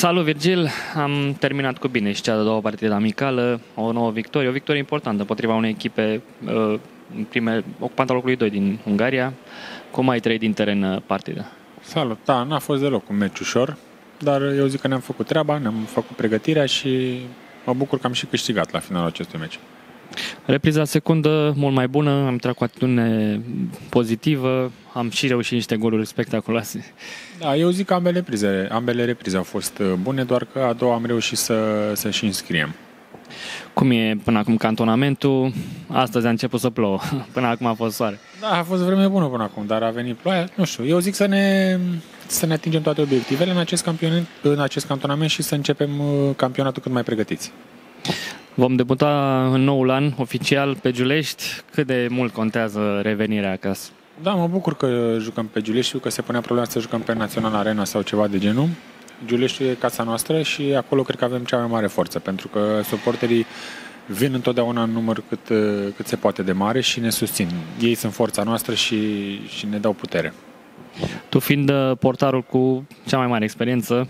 Salut, Virgil! Am terminat cu bine și cea de-a doua partidă amicală, o nouă victorie, o victorie importantă împotriva unei echipe ocupanta locului 2 din Ungaria. Cum ai trăit din teren partida? Salut! Da, n-a fost deloc un meci ușor, dar eu zic că ne-am făcut treaba, ne-am făcut pregătirea și mă bucur că am și câștigat la finalul acestui meci. Repriza secundă mult mai bună, am intrat cu atitudine pozitivă, am și reușit niște goluri spectaculoase. Da, eu zic că ambele reprize au fost bune, doar că a doua am reușit să și înscriem. Cum e până acum cantonamentul? Astăzi a început să plouă, până acum a fost soare. Da, a fost vreme bună până acum, dar a venit ploaia. Nu știu, eu zic să ne atingem toate obiectivele în acest cantonament și să începem campionatul cât mai pregătiți. Vom debuta în noul an oficial pe Giulești. Cât de mult contează revenirea acasă? Da, mă bucur că jucăm pe Giulești, știu că se punea problema să jucăm pe Național Arena sau ceva de genul. Giuleștiul e casa noastră și acolo cred că avem cea mai mare forță, pentru că suporterii vin întotdeauna în număr cât se poate de mare și ne susțin. Ei sunt forța noastră și ne dau putere. Tu fiind portarul cu cea mai mare experiență,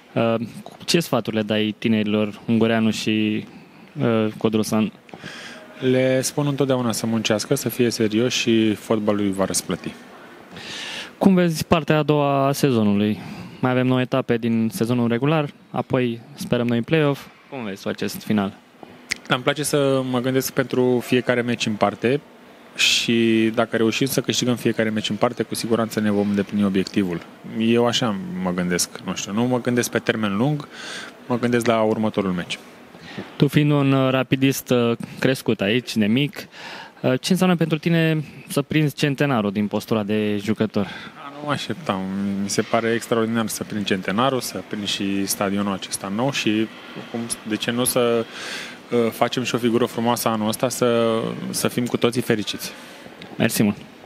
ce sfaturi le dai tinerilor Ungureanu și Codrusan? Le spun întotdeauna să muncească, să fie serios și fotbalul îi va răsplăti. Cum vezi partea a doua a sezonului? Mai avem 9 etape din sezonul regular, apoi sperăm noi în play-off. Cum vezi tu acest final? Da, îmi place să mă gândesc pentru fiecare meci în parte și dacă reușim să câștigăm fiecare meci în parte, cu siguranță ne vom îndeplini obiectivul. Eu așa mă gândesc, nu mă gândesc pe termen lung, mă gândesc la următorul meci. Tu fiind un rapidist crescut aici, de mic, ce înseamnă pentru tine să prinzi centenarul din postura de jucător? Nu mă așteptam. Mi se pare extraordinar să prind centenarul, să prind și stadionul acesta nou și de ce nu să facem și o figură frumoasă anul ăsta, să fim cu toții fericiți. Mersi mult!